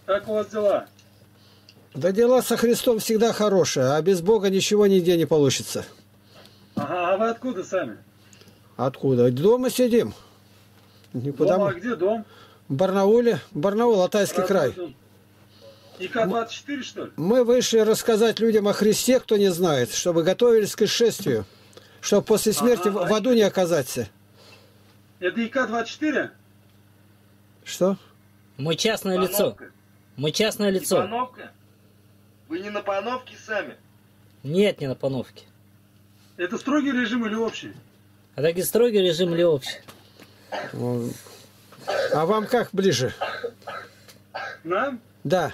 Как у вас дела? Да дела со Христом всегда хорошие, а без Бога ничего нигде не получится. Ага, а вы откуда сами? Откуда? Дома сидим. Никуда. Дома, а где дом? В Барнауле. Барнаул, Алтайский край. ИК-24, что ли? Мы вышли рассказать людям о Христе, кто не знает, чтобы готовились к исшествию, чтобы после смерти в аду не оказаться. Это ИК-24? Что? Мы частное лицо. Мы частное лицо. Пановка? Вы не на пановке сами? Нет, не на пановке. Это строгий режим или общий? А так и строгий режим или общий? А вам как ближе? Нам? Да.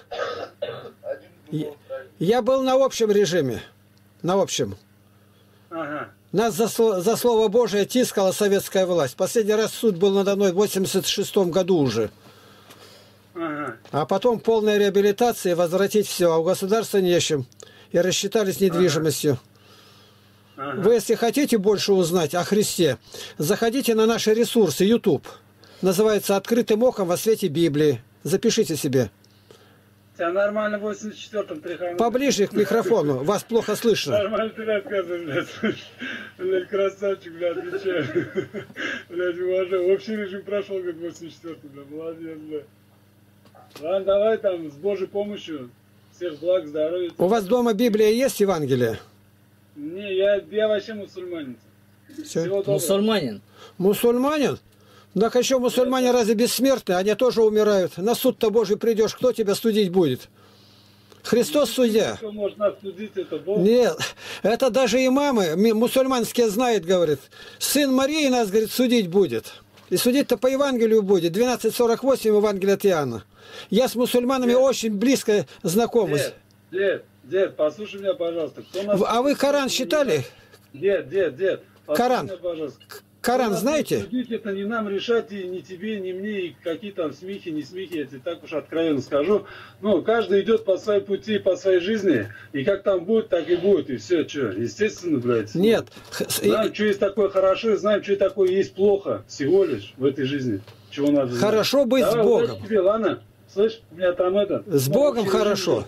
Я был на общем режиме. На общем. Ага. Нас за Слово Божие тискала советская власть. Последний раз суд был надо мной в 86-м году уже. Ага. А потом полная реабилитация, возвратить все. А у государства нечем. И рассчитались недвижимостью. Ага. Вы, если хотите больше узнать о Христе, заходите на наши ресурсы YouTube. Называется «Открытым оком во свете Библии». Запишите себе. Тебя нормально в 84-м тряханули. Поближе к микрофону. Вас плохо слышно. Нормально ты рассказываешь, блядь, слушай. Блядь, красавчик, блядь, отвечаю. Блядь, уважаю. Общий режим прошел, говорит, в 84-м, блядь, молодец, блядь. Ладно, давай там, с Божьей помощью. Всех благ, здоровья. У вас дома Библия есть, Евангелие? Не, я вообще мусульманин. Все. Всего доброго. Мусульманин. Мусульманин? Так еще мусульмане разве бессмертны? Они тоже умирают. На суд-то Божий придешь, кто тебя судить будет? Христос судья. Кто может нас судить, это Бог? Нет, это даже имамы мусульманские знают, говорит. Сын Марии нас, говорит, судить будет. И судить-то по Евангелию будет. 12:48 Евангелие от Иоанна. Я с мусульманами очень близко знаком. Дед, послушай меня, пожалуйста. Кто нас... А вы Коран читали? Дед, послушай Коран. меня, пожалуйста. Коран знаете? Судить это не нам решать, и ни тебе, ни мне, и какие там смехи, не смехи, я тебе так уж откровенно скажу. Ну, каждый идет по своей пути, по своей жизни, и как там будет, так и будет, и все, что, естественно, блядь. Нет. Знаем, что есть такое хорошо, и знаем, что такое есть плохо, всего лишь в этой жизни. Чего надо знать. Хорошо быть Давай, с Богом. удачи тебе, ладно? Слышь, у меня там это... С Богом хорошо.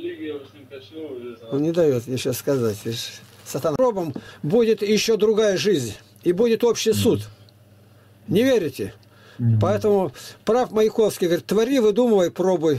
Он не дает мне сейчас сказать. Сатана. Пробом будет еще другая жизнь. И будет общий суд. Не верите? Поэтому прав Маяковский говорит, твори, выдумывай, пробуй.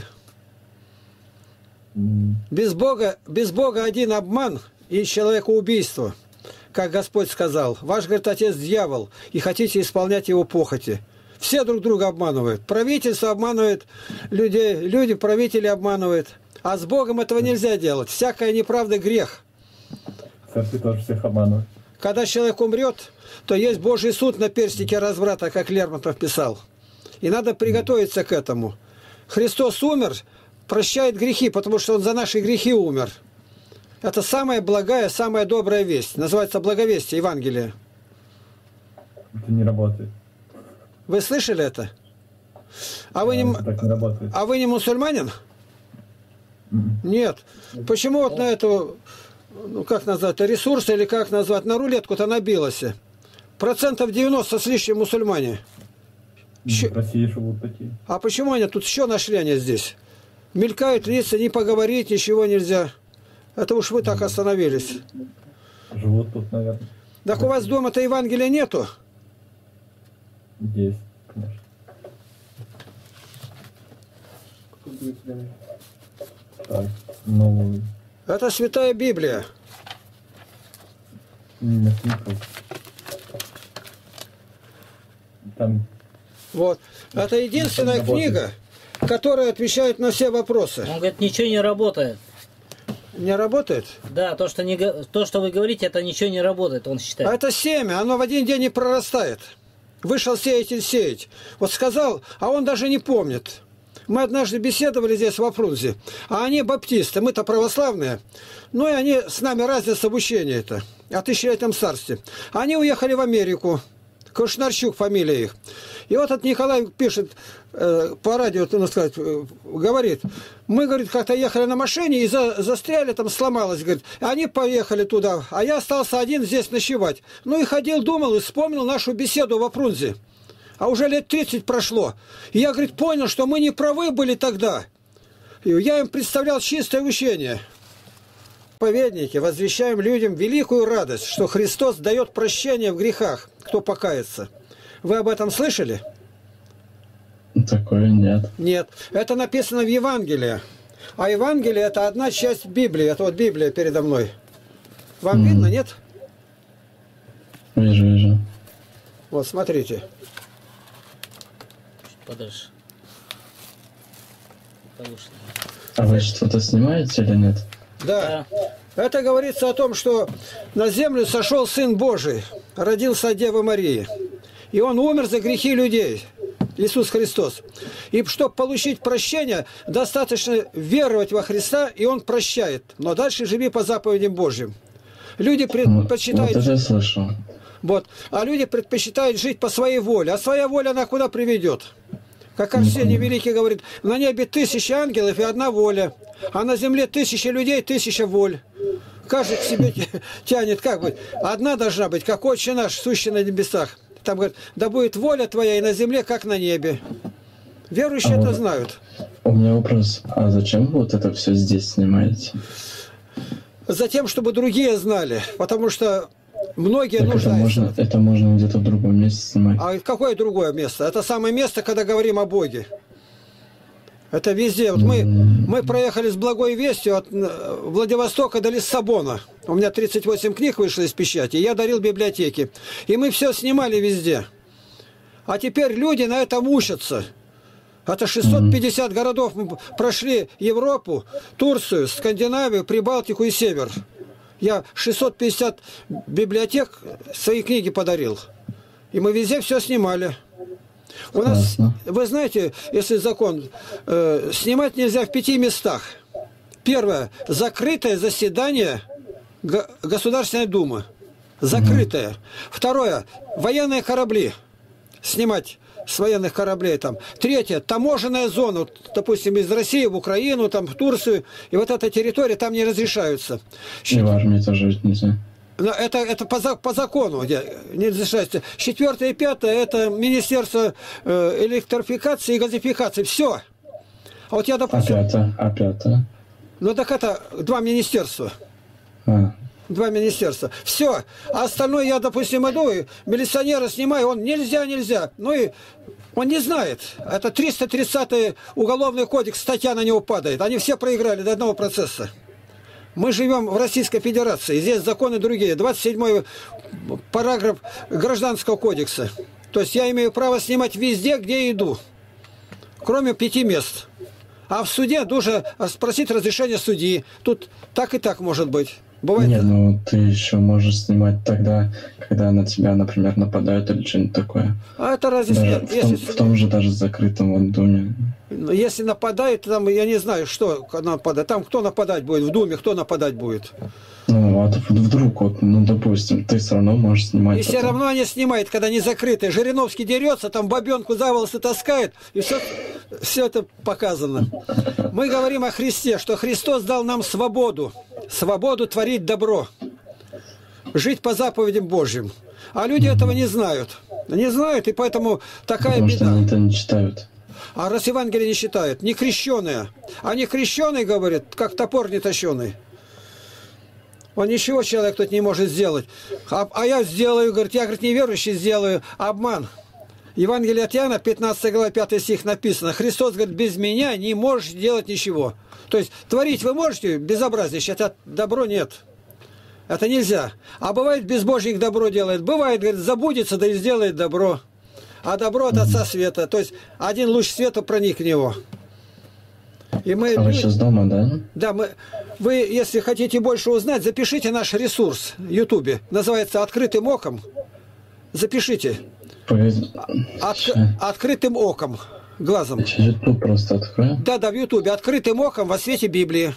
Без Бога один обман и человекоубийство. Как Господь сказал. Ваш, говорит, отец дьявол, и хотите исполнять его похоти. Все друг друга обманывают. Правительство обманывает людей, люди правители обманывают. А с Богом этого нельзя делать. Всякая неправда грех. Церкви тоже всех обманывают. Когда человек умрет, то есть Божий суд на перстике разврата, как Лермонтов писал. И надо приготовиться к этому. Христос умер, прощает грехи, потому что Он за наши грехи умер. Это самая благая, самая добрая весть. Называется благовестие, Евангелие. Это не работает. Вы слышали это? А вы, не вы не мусульманин? Нет. Почему вот на эту, ну как назвать, ресурсы или как назвать, на рулетку-то набилось? 90% с лишним мусульмане. В России живут такие. А почему они тут еще нашли они здесь? Мелькают лица, не поговорить, ничего нельзя. Это уж вы так остановились. Живут тут, наверное. Так у вас дома-то Евангелия нету? Есть, конечно. Так, ну... Это Святая Библия. Не слышал. Там... Вот. Это единственная книга, которая отвечает на все вопросы. Он говорит, ничего не работает. Не работает? Да, то, что вы говорите, это ничего не работает, он считает. А это семя, оно в один день не прорастает. Вышел сеятель сеять. Вот сказал, а он даже не помнит. Мы однажды беседовали здесь в Апрунзе, а они баптисты, мы-то православные. Ну и они с нами разница в учении-то, о тысячелетнем царстве. Они уехали в Америку. Кушнарчук фамилия их. И вот этот Николай пишет по радио, говорит, мы, говорит, как-то ехали на машине и застряли, там сломалось, говорит. Они поехали туда, а я остался один здесь ночевать. Ну и ходил, думал и вспомнил нашу беседу в Апрунзе. А уже лет 30 прошло. И я, говорит, понял, что мы не правы были тогда. И я им представлял чистое учение. Проповедники, возвещаем людям великую радость, что Христос дает прощение в грехах, кто покается. Вы об этом слышали? Такое нет. Нет. Это написано в Евангелии. А Евангелие – это одна часть Библии. Это вот Библия передо мной. Вам видно, нет? Вижу, вижу. Вот, смотрите. Подальше. Повыше. А вы что-то снимаете или нет? Да. Это говорится о том, что на землю сошел Сын Божий, родился от Девы Марии. И Он умер за грехи людей. Иисус Христос. И чтобы получить прощение, достаточно веровать во Христа, и Он прощает. Но дальше живи по заповедям Божьим. Люди предпочитают... Вот это я слышал. Вот. А люди предпочитают жить по своей воле. А своя воля, она куда приведет? Как Арсений Великий говорит, на небе 1000 ангелов и одна воля, а на земле 1000 людей, 1000 воль. Каждый к себе тянет, как быть? Одна должна быть, как Отче наш, сущий на небесах. Там говорит, да будет воля твоя и на земле, как на небе. Верующие это знают. У меня вопрос. А зачем вы вот это все здесь снимаете? Затем, чтобы другие знали. Потому что многие Так нуждаются. это можно где-то в другом месте снимать. А какое другое место? Это самое место, когда говорим о Боге. Это везде. Вот мы проехали с благой вестью от Владивостока до Лиссабона. У меня 38 книг вышло из печати. Я дарил библиотеки. И мы все снимали везде. А теперь люди на этом учатся. Это 650 городов. Мы прошли Европу, Турцию, Скандинавию, Прибалтику и Север. Я 650 библиотек свои книги подарил. И мы везде все снимали. У нас, вы знаете, если закон, снимать нельзя в 5 местах. Первое, закрытое заседание Государственной Думы. Закрытое. Второе, военные корабли. Снимать с военных кораблей там. Третье, таможенная зона. Допустим, из России в Украину, там, в Турцию. И вот эта территория там не разрешаются. И в армии тоже нельзя. Но это по закону не разрешается. 4 и 5 это Министерство электрификации и газификации. Все. А вот я, допустим... А 5? Ну так это 2 министерства. 2 министерства. Все. А остальное я, допустим, иду, и милиционера снимаю, он нельзя. Ну и он не знает. Это 330-й уголовный кодекс, статья на него падает. Они все проиграли до одного процесса. Мы живем в Российской Федерации, здесь законы другие. 27-й параграф Гражданского кодекса. То есть я имею право снимать везде, где иду, кроме 5 мест. А в суде должен спросить разрешение судьи. Тут так и так может быть. Бывает. Нет, ну ты еще можешь снимать тогда, когда на тебя, например, нападают или что-нибудь такое. А это разве даже в том же даже закрытом вот доме. Если нападает, там я не знаю, что нападает. Там кто нападать будет в Думе, кто нападать будет. Ну, а вдруг, вот, ну, допустим, ты все равно можешь снимать. И все равно они снимают, когда не закрытые. Жириновский дерется, там бабенку за волосы таскает, и все это показано. Мы говорим о Христе, что Христос дал нам свободу. Свободу творить добро. Жить по заповедям Божьим. А люди этого не знают. Не знают, и поэтому такая Потому беда. что они это не читают. А раз Евангелие не считают, не крещеные. А не крещеный, говорит, как топор не тащеный. Он ничего человек тут не может сделать. А я сделаю, говорит, я, говорит, неверующий сделаю. Обман. Евангелие от Иоанна, 15 глава, 5 стих написано. Христос говорит, без меня не можешь делать ничего. То есть творить вы можете, безобразие, это добро нет. Это нельзя. А бывает, безбожник добро делает. Бывает, говорит, забудется, да и сделает добро. А добро от Отца Света. То есть один луч света проник в него. И мы, А вы сейчас дома, да? Да, вы, если хотите больше узнать, запишите наш ресурс в Ютубе. Называется «Открытым оком». Запишите. Открытым оком. Глазом. Ютуб просто открою. Да, в Ютубе. «Открытым оком во свете Библии».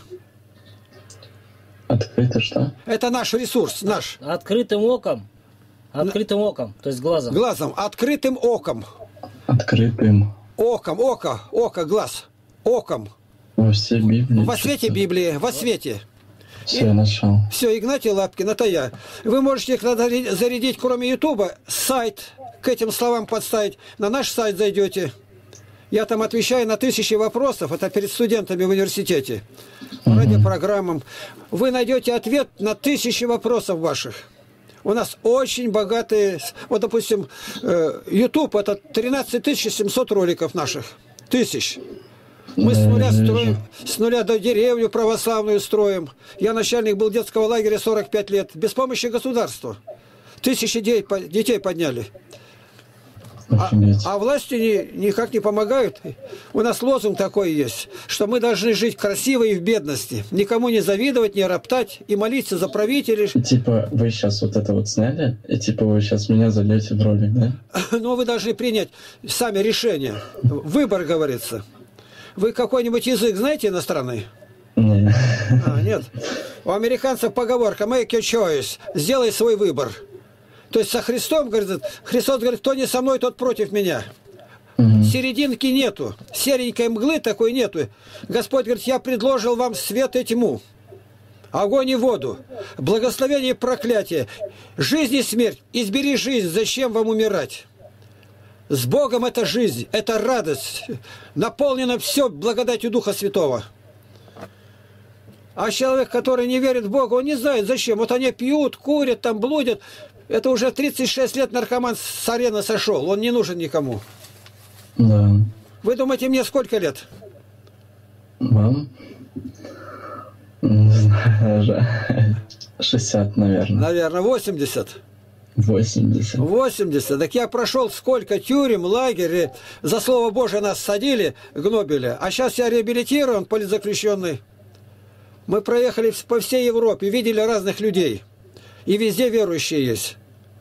Открыто что? Это наш ресурс, наш. Открытым оком. Открытым оком, то есть глазом. Глазом. Открытым оком. Открытым. Оком. Око, глаз. Оком. Во всей Библии. Во свете Библии. Во свете. Все, я нашел. Все, Игнатий Лапкин, это я. Вы можете зарядить, кроме Ютуба, сайт, к этим словам подставить. На наш сайт зайдете. Я там отвечаю на 1000 вопросов, это перед студентами в университете, по радиопрограммам. Вы найдете ответ на 1000 вопросов ваших. У нас очень богатые... Вот, допустим, YouTube – это 13 700 роликов наших. 1000. Мы с нуля до деревню православную строим. Я начальник был детского лагеря 45 лет. Без помощи государства. 1000 детей подняли. А власти никак не помогают. У нас лозунг такой есть, что мы должны жить красиво и в бедности. Никому не завидовать, не роптать и молиться за правителей. Типа вы сейчас вот это вот сняли, и типа вы сейчас меня зальете в ролик, да? Но вы должны принять сами решение. Выбор, говорится. Вы какой-нибудь язык знаете иностранный? Нет. Нет. У американцев поговорка «make your choice» – «сделай свой выбор». То есть со Христом, говорит, Христос говорит, кто не со мной, тот против меня. Серединки нету, серенькой мглы такой нету. Господь говорит, я предложил вам свет и тьму, огонь и воду, благословение и проклятие, жизнь и смерть. Избери жизнь, зачем вам умирать? С Богом это жизнь, это радость, наполнено все благодатью Духа Святого. А человек, который не верит в Бога, он не знает зачем. Вот они пьют, курят, там блудят. Это уже 36 лет наркоман с арены сошел. Он не нужен никому. Да. Вы думаете, мне сколько лет? Вам? Не знаю, 60, наверное. Наверное, 80. 80. 80. Так я прошел сколько тюрем, лагерей. За Слово Божие нас садили, гнобили. А сейчас я реабилитирован, политзаключенный. Мы проехали по всей Европе, видели разных людей. И везде верующие есть.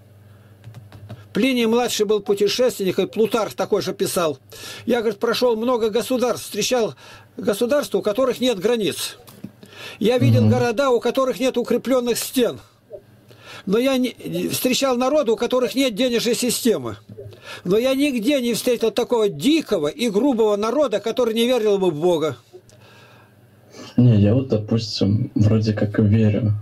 Плиний-младший был путешественник, и Плутарх такой же писал. Я, говорит, прошел много государств, встречал государства, у которых нет границ. Я видел города, у которых нет укрепленных стен. Но я встречал народы, у которых нет денежной системы. Но я нигде не встретил такого дикого и грубого народа, который не верил бы в Бога. Не, я вот, допустим, вроде как и верю.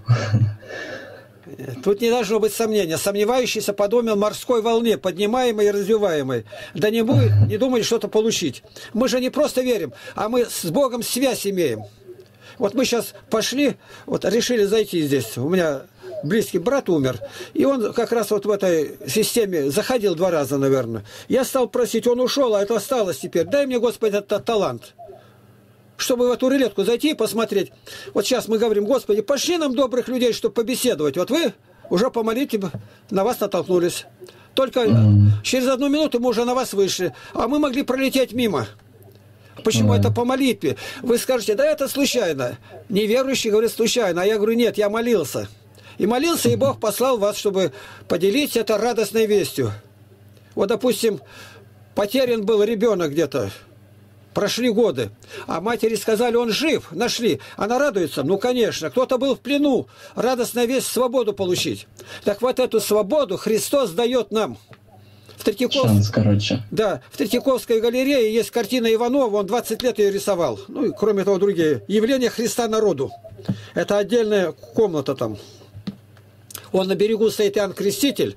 Тут не должно быть сомнения. Сомневающийся подобен морской волне, поднимаемой и развиваемой. Да не думай что-то получить. Мы же не просто верим, а мы с Богом связь имеем. Вот мы сейчас пошли, вот решили зайти здесь. У меня близкий брат умер, и он как раз вот в этой системе заходил 2 раза, наверное. Я стал просить, он ушел, а это осталось теперь. Дай мне, Господи, этот талант, чтобы в эту рулетку зайти и посмотреть. Вот сейчас мы говорим, Господи, пошли нам добрых людей, чтобы побеседовать. Вот вы уже по молитве на вас натолкнулись. Только через 1 минуту мы уже на вас вышли, а мы могли пролететь мимо. Почему это по молитве? Вы скажете, да это случайно. Неверующий говорит случайно, а я говорю, нет, я молился. И молился, и Бог послал вас, чтобы поделиться это радостной вестью. Вот, допустим, потерян был ребенок где-то. Прошли годы, а матери сказали, он жив, нашли. Она радуется? Ну, конечно. Кто-то был в плену. Радостная весть, свободу получить. Так вот эту свободу Христос дает нам. Шанс, короче. Да, в Третьяковской галерее есть картина Иванова, он 20 лет ее рисовал. Ну, и кроме того, другие. «Явление Христа народу». Это отдельная комната там. Он на берегу стоит Иоанн Креститель.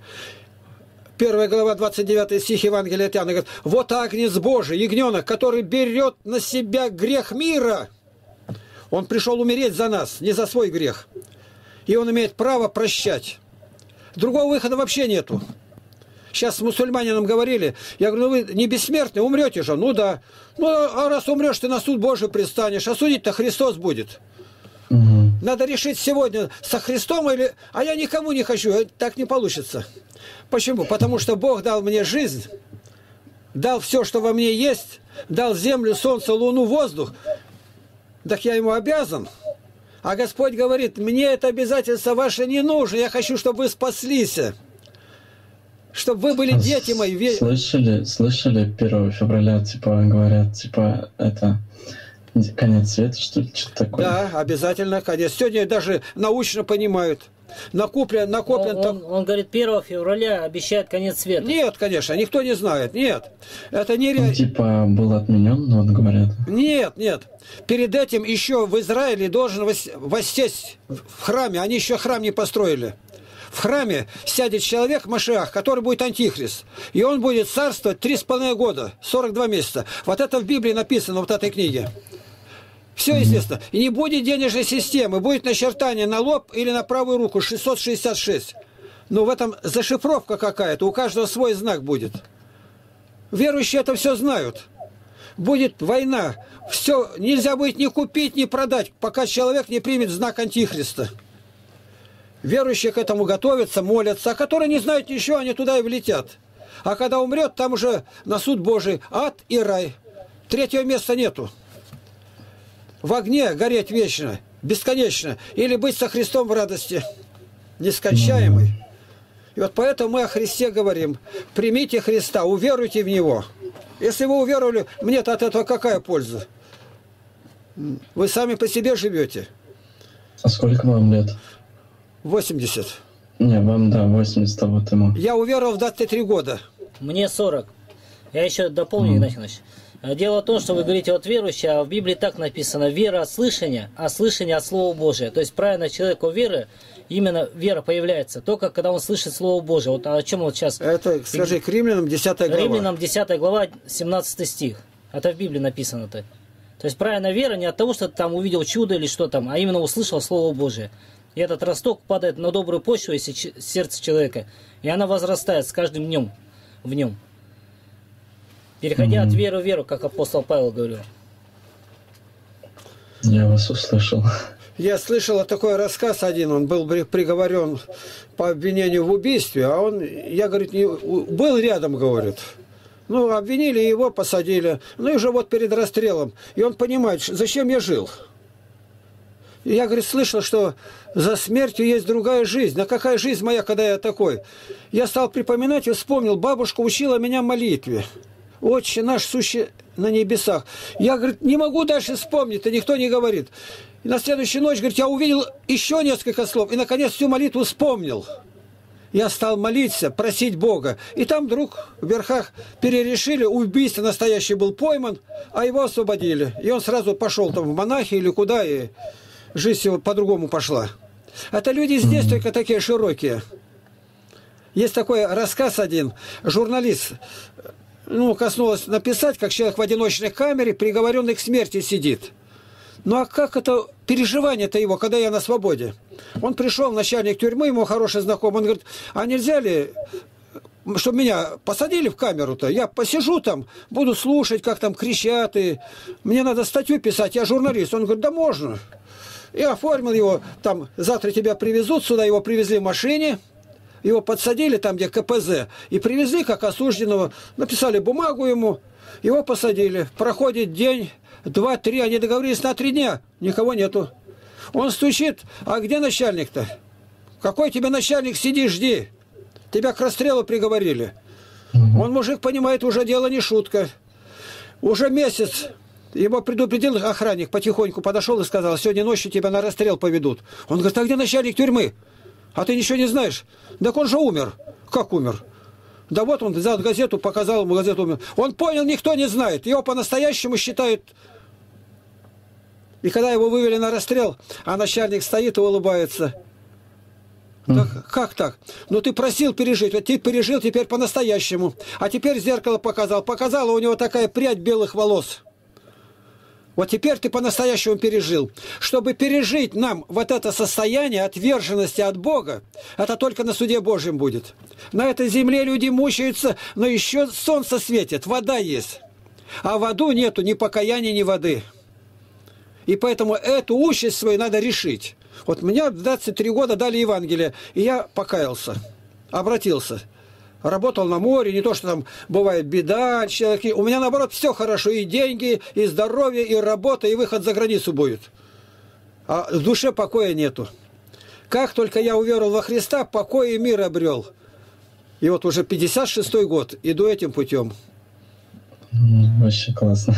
1 глава, 29 стих Евангелия от Иоанна говорит, вот Агнец Божий, ягненок, который берет на себя грех мира. Он пришел умереть за нас, не за свой грех. И он имеет право прощать. Другого выхода вообще нету. Сейчас с мусульманинам говорили, я говорю, ну вы не бессмертны, умрете же. Ну да. Ну а раз умрешь, ты на суд Божий предстанешь, а судить-то Христос будет. Надо решить сегодня, со Христом или... А я никому не хочу, так не получится. Почему? Потому что Бог дал мне жизнь, дал все, что во мне есть, дал землю, солнце, луну, воздух. Так я ему обязан. А Господь говорит, мне это обязательство ваше не нужно, я хочу, чтобы вы спаслись. Чтобы вы были дети мои. Слышали 1 февраля, типа, говорят, типа, это... Конец света, что ли? Что-то такое? Да, обязательно конец. Сегодня даже научно понимают. Накоплен он говорит, 1 февраля обещает конец света. Нет, конечно, никто не знает. Нет. Это не реально. Типа был отменен, вот говорят. Нет, нет. Перед этим еще в Израиле должен воссесть в храме. Они еще храм не построили. в храме сядет человек Машиах, который будет антихрист. И он будет царствовать 3,5 года, 42 месяца. Вот это в Библии написано, вот этой книге. Все естественно. И не будет денежной системы, будет начертание на лоб или на правую руку 666. Но в этом зашифровка какая-то, у каждого свой знак будет. Верующие это все знают. Будет война. Все нельзя будет ни купить, ни продать, пока человек не примет знак антихриста. Верующие к этому готовятся, молятся, а которые не знают ничего, они туда и влетят. А когда умрет, там уже на суд Божий ад и рай. Третьего места нету. В огне гореть вечно, бесконечно, или быть со Христом в радости нескончаемой. И вот поэтому мы о Христе говорим. Примите Христа, уверуйте в Него. Если вы уверовали, мне-то от этого какая польза? Вы сами по себе живете. А сколько вам лет? 80. Не, вам, да, 80, а вот ему. Я уверовал в 23 года. Мне 40. Я еще дополню, Игнатий Иванович. Дело в том, что вы говорите от верующих, а в Библии так написано: вера от слышания, а слышание от Слова Божия. То есть правильно человеку веры, именно вера появляется только когда он слышит Слово Божие. Вот о чем вот сейчас... Это, скажи, к Римлянам 10 глава. Римлянам 10 глава, 17 стих. Это в Библии написано-то. То есть правильная вера не от того, что ты там увидел чудо или что там, а именно услышал Слово Божие. И этот росток падает на добрую почву, если сердце человека, и она возрастает с каждым днем в нем. Переходя от веры в веру, как апостол Павел говорил. Я вас услышал. Я слышал такой рассказ один, он был приговорен по обвинению в убийстве, а он, я, говорит, не, был рядом, говорит. Ну, обвинили его, посадили. Ну, и уже вот перед расстрелом. И он понимает, зачем я жил. И я, говорит, слышал, что за смертью есть другая жизнь. А какая жизнь моя, когда я такой? Я стал припоминать и вспомнил, бабушка учила меня молитве. Отче наш, сущий на небесах. Я, говорит, не могу дальше вспомнить, и никто не говорит. И на следующую ночь, говорит, я увидел еще несколько слов, и, наконец, всю молитву вспомнил. Я стал молиться, просить Бога. И там вдруг в верхах перерешили, убийство настоящий был пойман, а его освободили. И он сразу пошел там в монахи или куда, и жизнь его по-другому пошла. Это люди здесь только такие широкие. Есть такой рассказ один, журналист, коснулось написать, как человек в одиночной камере, приговоренный к смерти сидит. Ну а как это переживание-то его, когда я на свободе? Он пришел, начальник тюрьмы, ему хороший знакомый, он говорит, а нельзя ли, чтобы меня посадили в камеру-то? Я посижу там, буду слушать, как там кричат, и мне надо статью писать, я журналист. Он говорит, да можно. И оформил его, там, завтра тебя привезут, сюда его привезли в машине, его подсадили там, где КПЗ, и привезли как осужденного, написали бумагу ему, его посадили. Проходит день, 2-3, они договорились на 3 дня, никого нету. Он стучит, а где начальник-то? Какой тебе начальник, сиди, жди. Тебя к расстрелу приговорили. Он, мужик, понимает, уже дело не шутка. Уже месяц его предупредил охранник, потихоньку подошел и сказал, сегодня ночью тебя на расстрел поведут. Он говорит, а где начальник тюрьмы? А ты ничего не знаешь? Так он же умер. Как умер? Да вот он взял газету, показал ему газету, умер. Он понял, никто не знает. Его по-настоящему считают. И когда его вывели на расстрел, а начальник стоит и улыбается. Так, как так? Ну ты просил пережить, вот ты пережил теперь по-настоящему. А теперь зеркало показал. Показала у него такая прядь белых волос. Вот теперь ты по-настоящему пережил. Чтобы пережить нам вот это состояние отверженности от Бога, это только на суде Божьем будет. На этой земле люди мучаются, но еще солнце светит, вода есть. А в аду нету ни покаяния, ни воды. И поэтому эту участь свою надо решить. Вот мне в 23 года дали Евангелие, и я покаялся, обратился. Работал на море, не то, что там бывает беда, человеки. У меня, наоборот, все хорошо. И деньги, и здоровье, и работа, и выход за границу будет. А в душе покоя нету. Как только я уверовал во Христа, покой и мир обрел. И вот уже 56-й год иду этим путем. Вообще классно.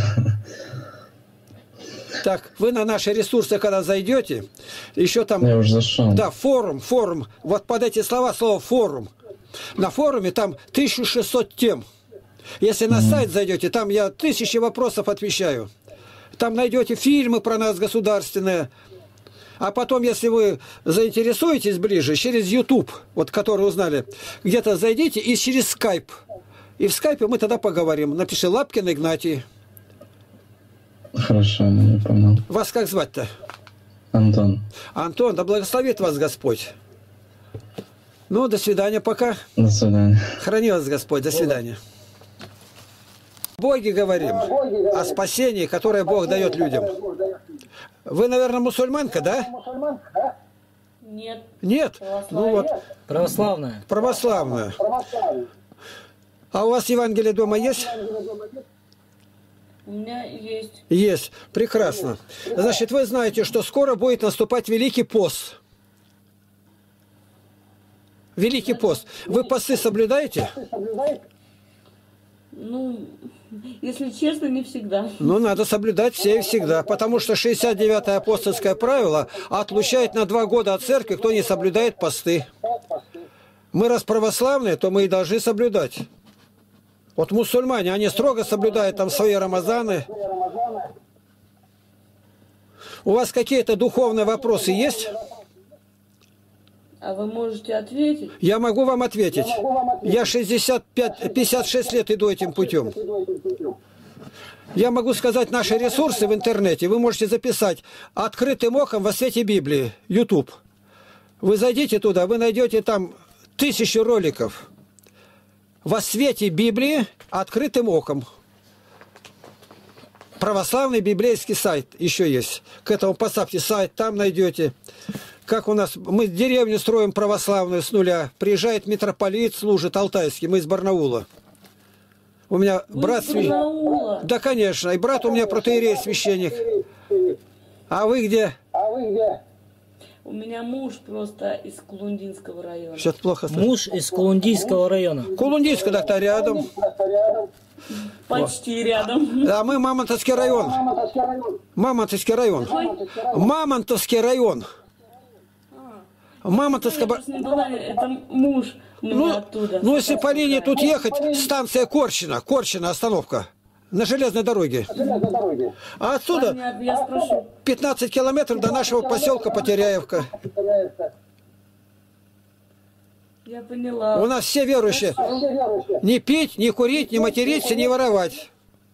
Так, вы на наши ресурсы, когда зайдете, еще там... Я уже зашел. Да, форум. Вот под эти слова, слово форум. На форуме там 1600 тем. Если на сайт зайдете, там я 1000 вопросов отвечаю. Там найдете фильмы про нас государственные. А потом, если вы заинтересуетесь ближе, через YouTube, вот который узнали, где-то зайдите и через Skype. И в скайпе мы тогда поговорим. Напиши Лапкин Игнатий. Хорошо, я понял. Вас как звать-то? Антон. Антон, да благословит вас Господь. Ну, до свидания пока. До свидания. Храни вас Господь. До свидания. О Боге говорим. О спасении, которое Бог дает людям. Вы, наверное, мусульманка, да? Нет. Нет? Ну вот, Православная. православная. А у вас Евангелие дома есть? У меня есть. Есть. Прекрасно. Значит, вы знаете, что скоро будет наступать Великий пост. Великий пост. Вы посты соблюдаете? Ну, если честно, не всегда. Ну, надо соблюдать все и всегда. Потому что 69-е апостольское правило отлучает на 2 года от церкви, кто не соблюдает посты. Мы раз православные, то мы и должны соблюдать. Вот мусульмане, они строго соблюдают там свои рамазаны. У вас какие-то духовные вопросы есть? А вы можете ответить? Я могу вам ответить. Я 56 лет иду этим путем. Я могу сказать наши ресурсы в интернете. Вы можете записать «Открытым оком во свете Библии» YouTube. Вы зайдите туда, вы найдете там 1000 роликов. Во свете Библии открытым оком. Православный библейский сайт еще есть. К этому поставьте сайт, там найдете. Как у нас, мы деревню строим православную с нуля. Приезжает митрополит, служит алтайский, мы из Барнаула. У меня брат... Да, конечно, и брат у меня протоиерей, священник. А вы где? У меня муж просто из Кулундинского района. Что-то плохо слышно. Муж из Кулундийского района. Кулундийская, так-то рядом. Почти рядом. А мы Мамонтовский район. Мамонтовский район. Мамонтовский район. Мамонтовская... Я просто не была, это муж у меня оттуда. Ну, если по линии тут ехать, станция Корчина. Корчина остановка. На железной дороге. А отсюда Понятно, я спрошу. 15 километров до нашего поселка Потеряевка. Я поняла. У нас все верующие. Не пить, не курить, не материться, не воровать.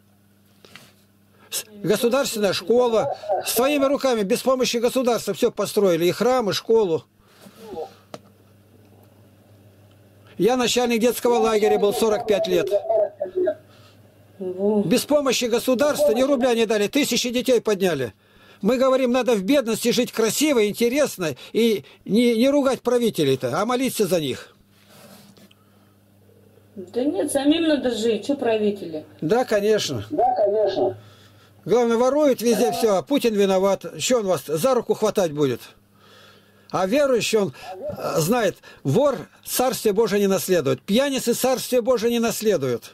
Государственная школа. Своими руками, без помощи государства все построили. И храм, и школу. Я начальник детского лагеря был 45 лет. Без помощи государства ни рубля не дали. 1000 детей подняли. Мы говорим, надо в бедности жить красиво, интересно. И не ругать правителей-то, а молиться за них. Да нет, самим надо жить. Что правители? Да, конечно. Главное, воруют везде все, а Путин виноват. Что он вас за руку хватать будет? А верующий, он знает, вор Царствие Божие не наследует. Пьяницы Царствие Божие не наследуют.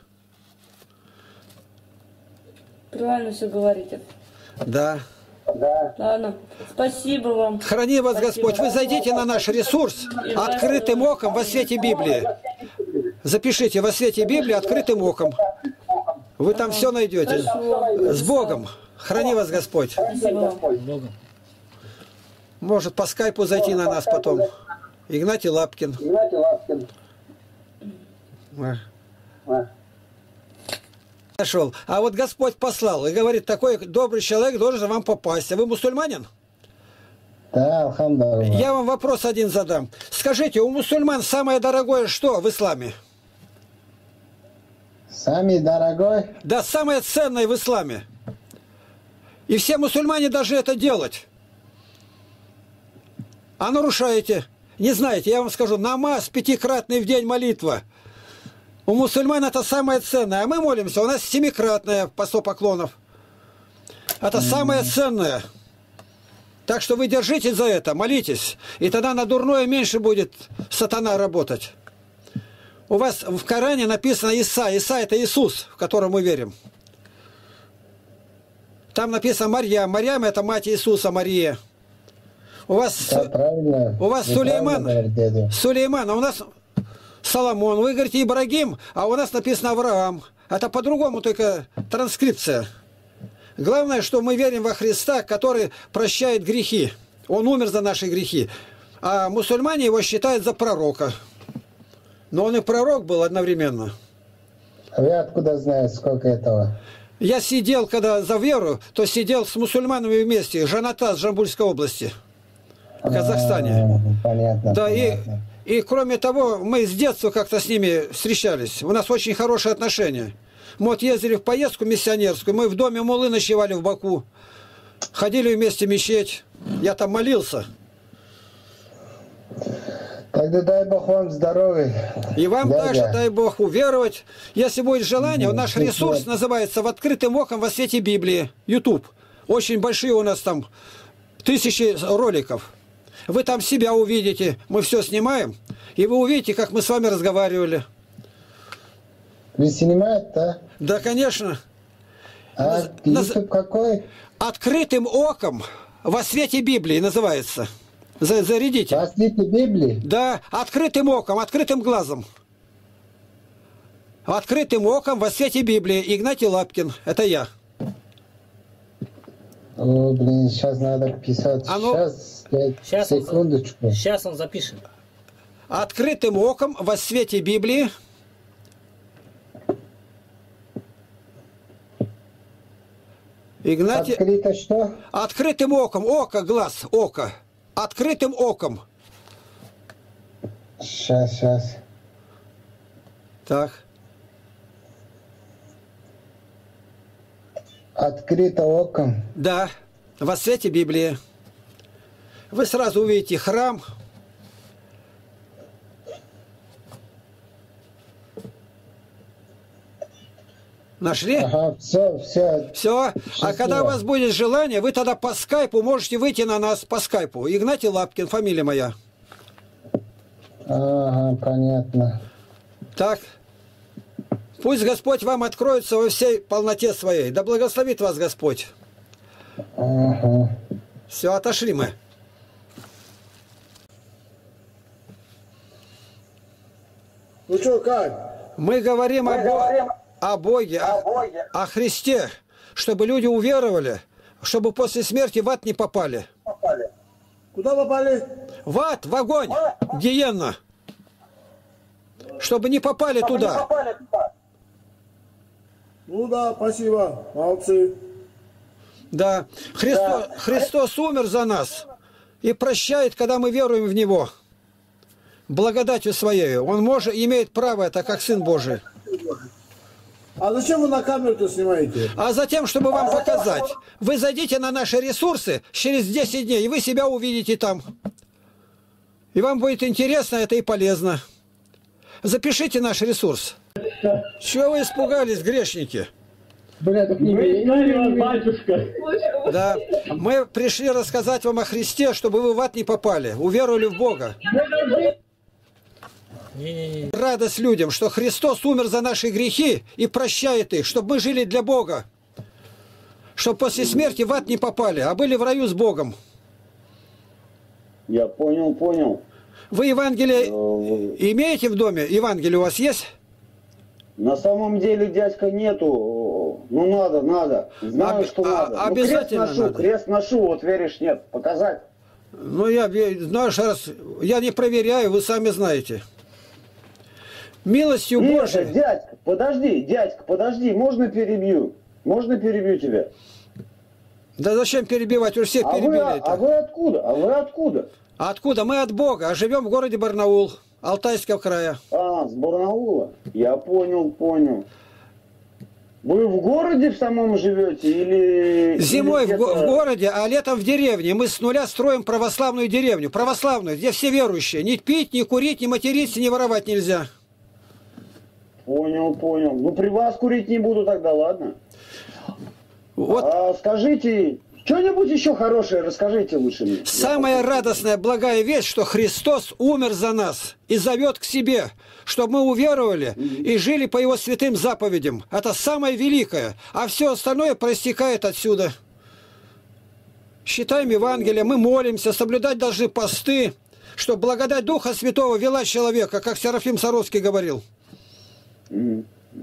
Правильно все говорите. Да. Ладно, спасибо вам. Храни вас Господь. Вы зайдите на наш ресурс «Открытым оком во свете Библии». Запишите «Во свете Библии открытым оком». Вы там все найдете. С Богом. Храни вас Господь. Спасибо вам. Богом. Может по скайпу зайти на нас потом. Игнатий Лапкин. Нашел. А вот Господь послал и говорит, такой добрый человек должен вам попасть. А вы мусульманин? Да, алхамдулилlah. Я вам вопрос один задам. Скажите, у мусульман самое дорогое что в исламе? Самый дорогой? Да, самое ценное в исламе. И все мусульмане должны это делать. А нарушаете. Не знаете, я вам скажу, намаз 5-кратный в день молитва. У мусульман это самое ценное. А мы молимся, у нас 7-кратное по 100 поклонов. Это самое ценное. Так что вы держитесь за это, молитесь. И тогда на дурное меньше будет сатана работать. У вас в Коране написано Иса. Иса это Иисус, в котором мы верим. Там написано Марьям. Марьям это мать Иисуса, Мария. У вас, Да, правильно. у вас Вы Сулейман, правильно говорите. Сулейман, а у нас Соломон. Вы говорите Ибрагим, а у нас написано Авраам. Это по-другому только транскрипция. Главное, что мы верим во Христа, который прощает грехи. Он умер за наши грехи. А мусульмане его считают за пророка. Но он и пророк был одновременно. А вы откуда знаете, сколько этого? Я сидел, когда за веру, то сидел с мусульманами вместе. Жанатас, Жамбульской области. В Казахстане. Понятно. Да, понятно. и кроме того, мы с детства как-то с ними встречались. У нас очень хорошие отношения. Мы вот ездили в поездку миссионерскую, мы в доме муллы ночевали в Баку. Ходили вместе в мечеть. Я там молился. Тогда дай Бог вам здоровья. И вам дядя. также, дай Бог, уверовать. Если будет желание, наш ресурс называется «В открытым оком во свете Библии». YouTube. Очень большие у нас там 1000 роликов. Вы там себя увидите. Мы все снимаем. И вы увидите, как мы с вами разговаривали. Вы снимаете, да? Да, конечно. А YouTube какой? «Открытым оком во свете Библии» называется. Зарядите. Во свете Библии? Да, открытым оком, открытым глазом. Открытым оком во свете Библии. Игнатий Лапкин. Это я. О, блин, сейчас надо писать. А ну, сейчас секундочку. Сейчас он запишет. Открытым оком во свете Библии. Игнатий... Открыто что? Открытым оком. Око, глаз, око. Открытым оком. Сейчас. Так. Открыто оком. Да, во свете Библии. Вы сразу увидите храм. Нашли? Ага, все. Все. А когда у вас будет желание, вы тогда по скайпу можете выйти на нас по скайпу. Игнатий Лапкин, фамилия моя. Ага, понятно. Так. Пусть Господь вам откроется во всей полноте своей. Да благословит вас Господь. Ага. Все, отошли мы. Ну что, как? Мы говорим о Боге, о Христе, чтобы люди уверовали, чтобы после смерти в ад не попали. Куда попали? В ад, в огонь, гиенна. Чтобы не попали туда. Ну да, спасибо. Молодцы. Да. Христос умер за нас и прощает, когда мы веруем в Него. Благодатью Своей. Он имеет право это, как Сын Божий. А зачем вы на камеру-то снимаете? А затем, чтобы вам показать. Вы зайдите на наши ресурсы через 10 дней, и вы себя увидите там. И вам будет интересно это и полезно. Запишите наш ресурс. Чего вы испугались, грешники? Бля, так не знали вас, батюшка. Да. Мы пришли рассказать вам о Христе, чтобы вы в ад не попали. Уверовали в Бога. Радость людям, что Христос умер за наши грехи и прощает их, чтобы мы жили для Бога. Чтобы после смерти в ад не попали, а были в раю с Богом. Я понял. Вы Евангелие имеете в доме? Евангелие у вас есть? На самом деле, дядька, нету. Ну, надо. Знаю, что надо. Обязательно крест ношу, вот веришь, нет. Показать. Ну, я знаю, что раз... Я не проверяю, вы сами знаете. Милостью Божией... Дядька, подожди, можно перебью тебя? Да зачем перебивать? Уже всех перебили. А вы откуда? Откуда? Мы от Бога, а живем в городе Барнаул, Алтайского края. А, с Барнаула. Я понял. Вы в городе в самом живете или... Зимой в городе, а летом в деревне. Мы с нуля строим православную деревню. Православную, где все верующие. Не пить, не курить, не материться, не воровать нельзя. Понял. Ну, при вас курить не буду тогда, ладно? Вот. Скажите, что-нибудь еще хорошее расскажите лучше мне. Самая радостная, благая весть, что Христос умер за нас и зовет к себе, чтобы мы уверовали и жили по Его святым заповедям. Это самое великое, а все остальное проистекает отсюда. Читаем Евангелие, мы молимся, соблюдать должны посты, чтобы благодать Духа Святого вела человека, как Серафим Саровский говорил.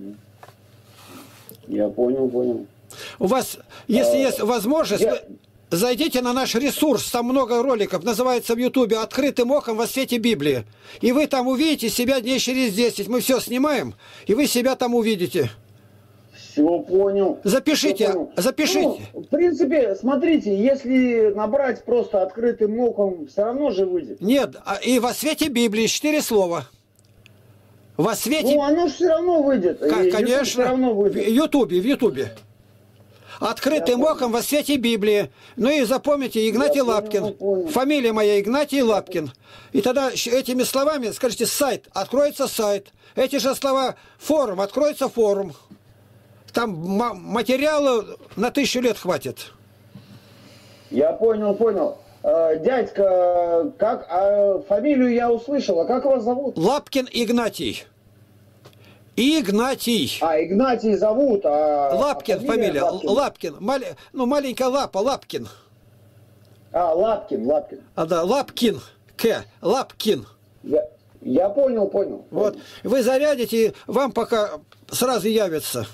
Я понял. У вас, если есть возможность, зайдите на наш ресурс, там много роликов, называется в Ютубе «Открытым оком во свете Библии». И вы там увидите себя дней через 10. Мы все снимаем, и вы себя там увидите. Все понял. Запишите, Всё понял. запишите. Ну, в принципе, смотрите, если набрать просто открытым оком, все равно же выйдет. Нет, и во свете Библии 4 слова. Во свете... Ну, оно же все равно выйдет. И Конечно, все равно выйдет. в Ютубе. Открытым оком во свете Библии. Ну и запомните, Игнатий Лапкин. понял. Фамилия моя Игнатий Лапкин. И тогда этими словами скажите сайт, откроется сайт. Эти же слова форум, откроется форум. Там материала на 1000 лет хватит. Я понял. Дядька, как фамилию я услышал, а как вас зовут? Лапкин Игнатий. Игнатий. Игнатий зовут, Лапкин фамилия. Лапкин. Маленькая лапа, Лапкин. Лапкин. Да, Лапкин. Лапкин. Я понял. Вот. Вы зарядите, и вам пока сразу явится.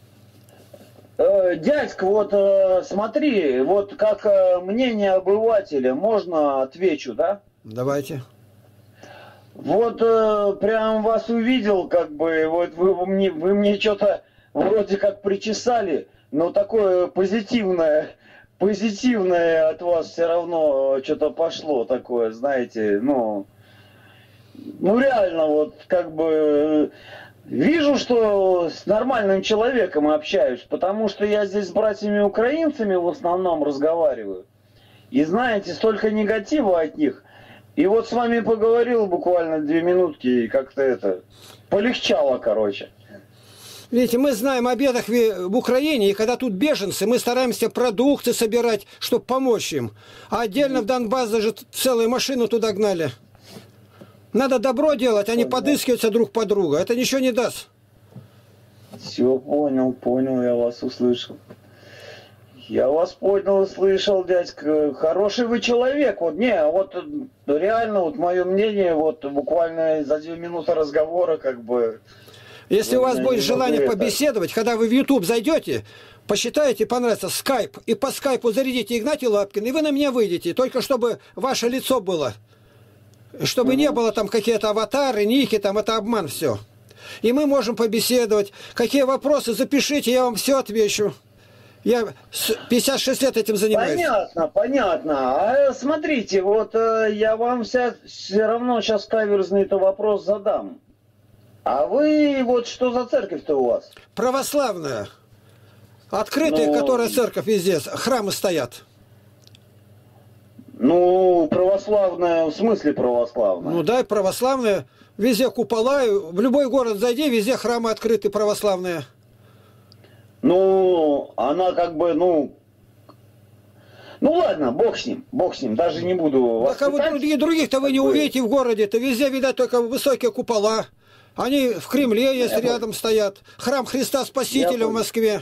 Дядька, вот смотри, вот как мнение обывателя, можно отвечу, да? Давайте. Вот прям вас увидел, как бы, вот вы мне что-то вроде как причесали, но такое позитивное от вас все равно что-то пошло такое, знаете, ну реально вот как бы вижу, что с нормальным человеком общаюсь, потому что я здесь с братьями-украинцами в основном разговариваю, и знаете, столько негатива от них. И вот с вами поговорил буквально 2 минутки, и как-то это полегчало, короче. Видите, мы знаем о бедах в Украине, и когда тут беженцы, мы стараемся продукты собирать, чтобы помочь им. А отдельно в Донбасс даже целую машину туда гнали. Надо добро делать, а не подыскиваться друг под друга. Это ничего не даст. Все, понял, я вас услышал. Я вас понял, слышал, дядька. Хороший вы человек. Вот реально, вот мое мнение, вот буквально за 2 минуты разговора, как бы. Если у вас будет желание побеседовать, когда вы в YouTube зайдете, посчитаете, понравится скайп, и по скайпу зарядите Игнатий Лапкин, и вы на меня выйдете, только чтобы ваше лицо было. Чтобы не было там какие-то аватары, ники, там это обман все. И мы можем побеседовать. Какие вопросы, запишите, я вам все отвечу. Я 56 лет этим занимаюсь. Понятно. А смотрите, вот я вам все равно сейчас каверзный-то вопрос задам. А вы вот что за церковь-то у вас? Православная. Открытая, которая церковь везде, храмы стоят. Православная, в смысле православная? Да, православная. Везде купола, в любой город зайди, везде храмы открыты, православные. Она как бы, ладно, бог с ним, даже не буду вас Так, а вы других-то вы не увидите в городе-то, везде, видать, только высокие купола. Они в Кремле есть, рядом стоят. Храм Христа Спасителя в Москве.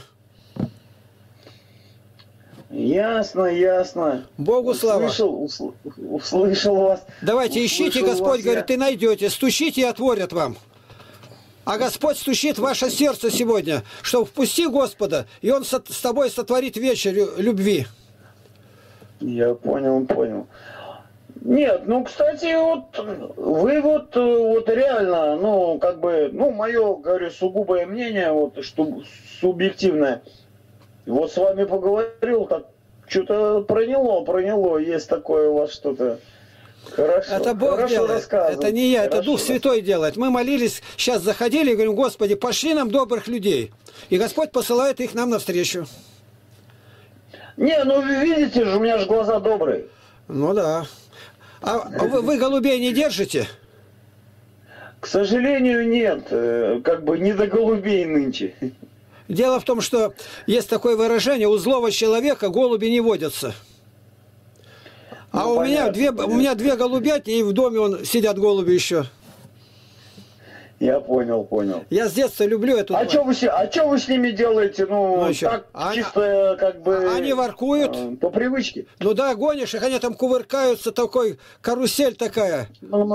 Ясно. Богу слава. Услышал вас. Давайте ищите, Господь говорит, и найдете. Стучите, и отворят вам. А Господь стучит в ваше сердце сегодня, что впусти Господа, и Он с тобой сотворит вечер любви. Я понял. Нет, кстати, вы реально, мое, говорю, сугубое мнение, что субъективное. Вот с вами поговорил, так что-то проняло, есть такое у вас что-то. Хорошо. Это Бог делает, это не я, это Дух Святой делает. Мы молились, сейчас заходили и говорим, Господи, пошли нам добрых людей. И Господь посылает их нам навстречу. Видите же, у меня же глаза добрые. Да. А вы голубей не держите? К сожалению, нет. Не до голубей нынче. Дело в том, что есть такое выражение, у злого человека голуби не водятся. У меня 2 голубятни, и в доме сидят голуби еще. Я понял. Я с детства люблю эту... А что вы с ними делаете? Чисто Они воркуют. По привычке. Гонишь их, они там кувыркаются, такой карусель такая.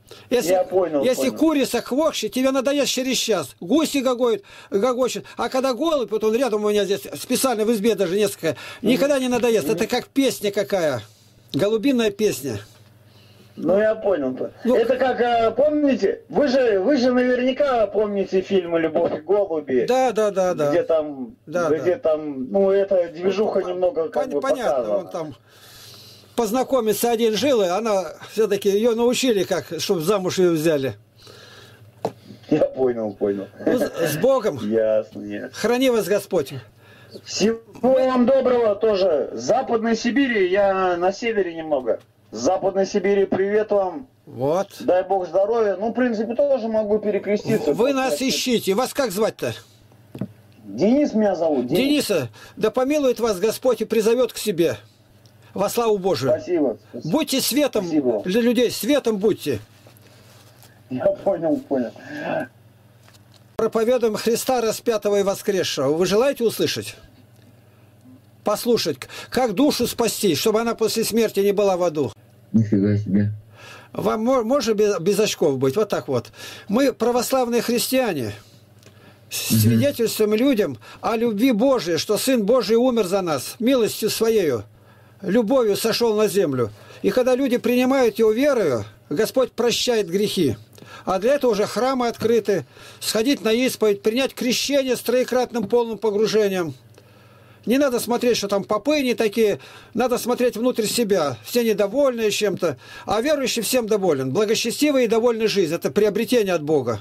Если, Я понял, если понял. курица квохчет, тебе надоест через час. Гуси гогочут. А когда голубь, вот он рядом у меня здесь, специально в избе даже несколько, никогда не надоест. Это как песня какая. Голубиная песня. Ну, я понял. Ну, это как, помните, вы же наверняка помните фильмы «Любовь и голуби». Да. Где там, ну, эта движуха немного как бы Понятно, показана. он там познакомиться один жил, и она все-таки ее научили, как, чтобы замуж ее взяли. Я понял. Ну, с Богом. Ясно. Храни вас Господь. Всего вам доброго тоже. С Западной Сибири, я на севере немного. С Западной Сибири привет вам. Вот. Дай Бог здоровья. Ну, в принципе, тоже могу перекреститься. Вы нас ищите. Вас как звать-то? Денис меня зовут. Дениса, да помилует вас Господь и призовет к себе. Во славу Божию. Спасибо. Будьте светом Спасибо. для людей. Светом будьте. Я понял. Проповедуем Христа распятого и воскресшего. Вы желаете услышать? Послушать, как душу спасти, чтобы она после смерти не была в аду. Нифига себе. Вам можно без очков быть? Вот так вот. Мы православные христиане. Свидетельствуем людям о любви Божией, что Сын Божий умер за нас, милостью Своею, любовью сошел на землю. И когда люди принимают Его верою, Господь прощает грехи. А для этого уже храмы открыты, сходить на исповедь, принять крещение с троекратным полным погружением. Не надо смотреть, что там попы не такие, надо смотреть внутрь себя. Все недовольны чем-то, а верующий всем доволен. Благочестивый и довольный жизнь – это приобретение от Бога.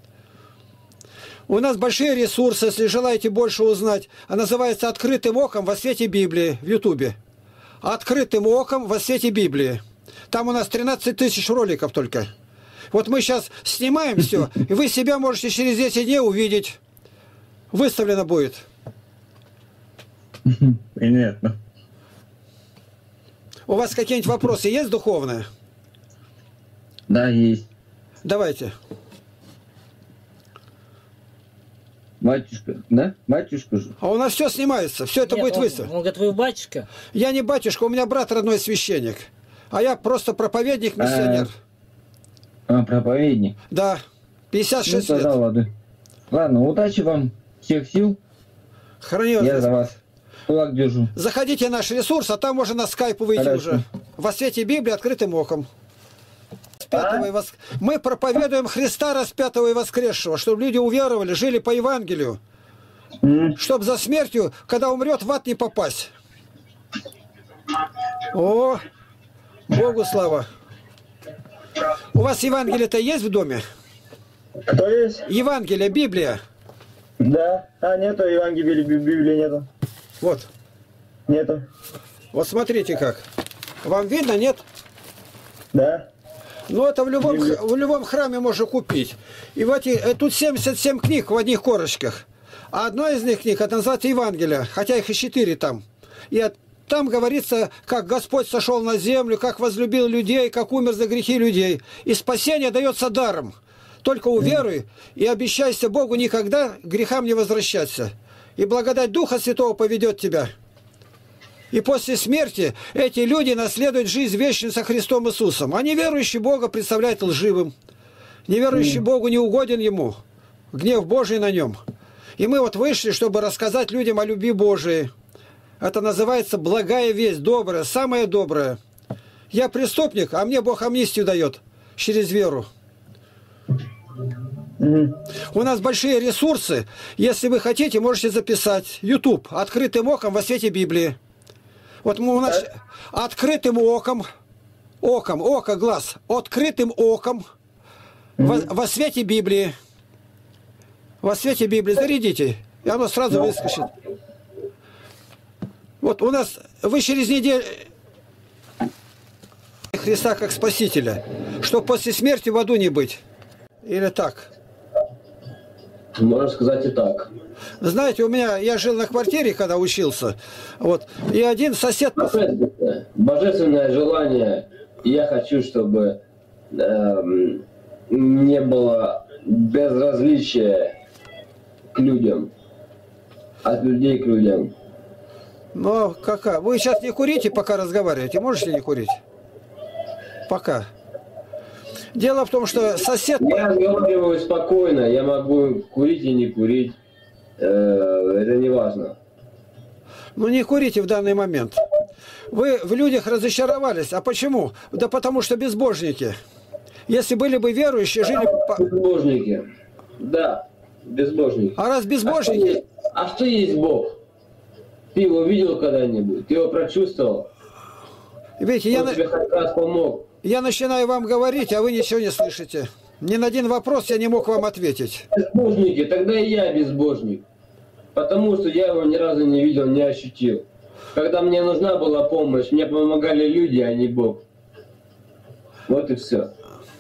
У нас большие ресурсы, если желаете больше узнать. А называется «Открытым оком во свете Библии» в Ютубе. «Открытым оком во свете Библии». Там у нас 13 тысяч роликов только. Вот мы сейчас снимаем все, и вы себя можете через 10 дней увидеть. Выставлено будет. Понятно. У вас какие-нибудь вопросы есть духовные? Да, есть. Давайте. Батюшка, да? Батюшка же. А у нас все снимается, все это Нет, будет он выставлено. говорит, вы батюшка? Я не батюшка, у меня брат родной священник. А я просто проповедник, миссионер. Проповедник. Да, 56 Ну, лет. тогда ладно. Ладно, удачи вам, всех сил. Храни вас Я Господь. за вас кулак держу. Заходите в наш ресурс, а там можно на скайпу выйти Хорошо. уже. Во свете Библии открытым оком. Мы проповедуем Христа распятого и воскресшего, чтобы люди уверовали, жили по Евангелию. Чтобы за смертью, когда умрет, в ад не попасть. О, Богу слава. У вас Евангелие-то есть в доме? Кто есть? Евангелие, Библия. Да. Нету Евангелия, Библии нету. Вот. Нету. Вот смотрите как. Вам видно, нет? Да. Ну, это в любом храме можно купить. И вот тут 77 книг в одних корочках. А одна из них книг, это называется Евангелие, хотя их и 4 там. И там говорится, как Господь сошел на землю, как возлюбил людей, как умер за грехи людей. И спасение дается даром. Только уверуй и обещайся Богу никогда к грехам не возвращаться. И благодать Духа Святого поведет тебя. И после смерти эти люди наследуют жизнь вечную со Христом Иисусом. А неверующий Бога представляет лживым. Неверующий Богу не угоден Ему. Гнев Божий на нем. И мы вот вышли, чтобы рассказать людям о любви Божией. Это называется благая весть, добрая, самая добрая. Я преступник, а мне Бог амнистию дает через веру. У нас большие ресурсы. Если вы хотите, можете записать. YouTube. Открытым оком во свете Библии. Вот у нас открытым оком, око, глаз, открытым оком во свете Библии. Во свете Библии зарядите, и оно сразу выскочит. Вот у нас, вы через неделю Христа как Спасителя, чтобы после смерти в аду не быть. Или так? Можно сказать и так. Знаете, я жил на квартире, когда учился, вот, и один сосед... Божественное желание, я хочу, чтобы не было безразличия к людям, от людей к людям. Но какая? Вы сейчас не курите, пока разговариваете? Можете не курить? Пока. Дело в том, что сосед... Я разговариваю спокойно, я могу курить и не курить. Это не важно. Ну не курите в данный момент. Вы в людях разочаровались. А почему? Да потому что безбожники. Если были бы верующие, жили бы... Безбожники. Да, безбожники. А раз безбожники... А что есть Бог? Ты его видел когда-нибудь? Ты его прочувствовал? Видите, Он тебе хоть раз помог. Я начинаю вам говорить, а вы ничего не слышите. Ни на один вопрос я не мог вам ответить. Безбожники, тогда и я безбожник. Потому что я его ни разу не видел, не ощутил. Когда мне нужна была помощь, мне помогали люди, а не Бог. Вот и все.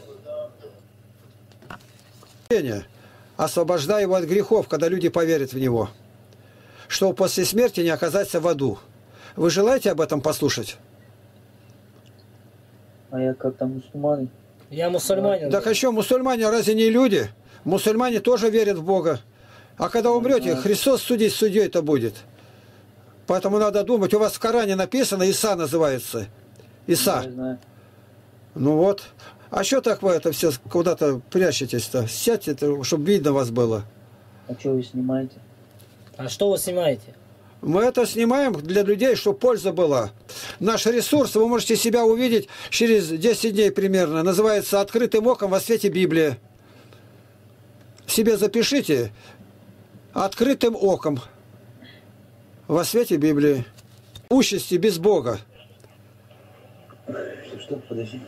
Освобождай его от грехов, когда люди поверят в него. Чтобы после смерти не оказаться в аду. Вы желаете об этом послушать? А я как-то мусульманин. Я мусульманин. Так а что, мусульмане разве не люди? Мусульмане тоже верят в Бога. А когда умрете, Христос судить судьей-то будет. Поэтому надо думать. У вас в Коране написано, Иса называется. Иса. Ну вот. А что так вы это все куда-то прячетесь-то? Сядьте, чтобы видно вас было. А что вы снимаете? А что вы снимаете? Мы это снимаем для людей, чтобы польза была. Наш ресурс, вы можете себя увидеть через 10 дней примерно. Называется «Открытым оком во свете Библии». Себе запишите «Открытым оком во свете Библии». Участи без Бога. Что, подожди.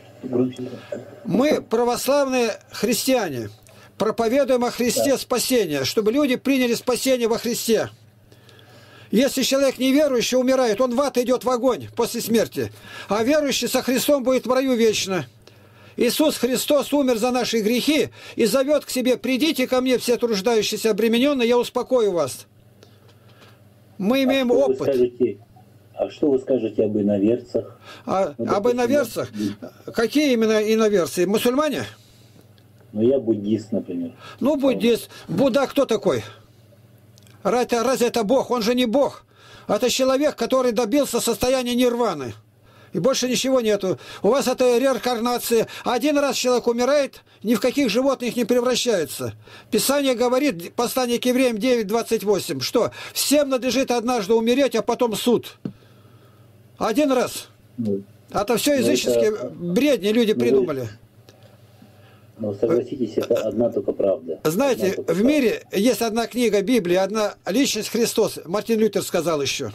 Мы, православные христиане, проповедуем о Христе спасения, чтобы люди приняли спасение во Христе. Если человек неверующий умирает, он в ад идет в огонь после смерти. А верующий со Христом будет в раю вечно. Иисус Христос умер за наши грехи и зовет к себе: «Придите ко мне, все труждающиеся, обремененные, я успокою вас». Мы имеем опыт. А что вы скажете об иноверцах? Об иноверцах? Какие именно иноверцы? Мусульмане? Ну, я буддист, например. Ну, буддист. Будда кто такой? Разве это Бог? Он же не Бог. Это человек, который добился состояния нирваны. И больше ничего нету. У вас это реинкарнация. Один раз человек умирает, ни в каких животных не превращается. Писание говорит, послание к евреям 9:28, что всем надлежит однажды умереть, а потом суд. Один раз. Это все языческие бредни люди придумали. Но согласитесь, это одна только правда. Знаете, в мире есть одна книга Библии, одна личность Христос. Мартин Лютер сказал еще.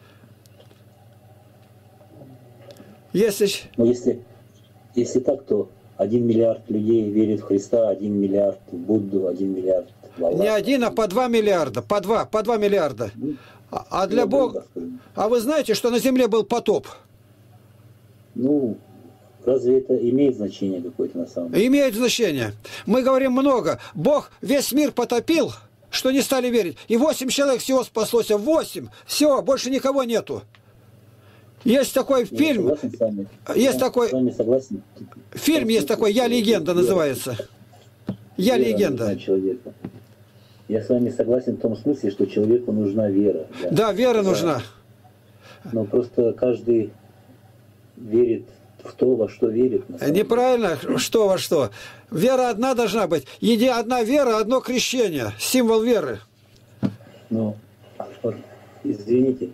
Если так, то 1 миллиард людей верит в Христа, 1 миллиард в Будду, 1 миллиард в Аллаха. Не 1, а по 2 миллиарда. По 2 миллиарда. А для Бога... А вы знаете, что на земле был потоп? Ну, разве это имеет значение какое-то на самом деле? Имеет значение. Мы говорим много. Бог весь мир потопил, что не стали верить. И 8 человек всего спаслось. 8. Все, больше никого нету. Есть такой фильм. Есть такой... Фильм есть такой «Я легенда» называется. «Я легенда». Я с вами согласен в том смысле, что человеку нужна вера. Да, вера нужна. Но просто каждый верит в то, во что верит. Неправильно, что во что. Вера одна должна быть. Одна вера, одно крещение. Символ веры. Ну, извините.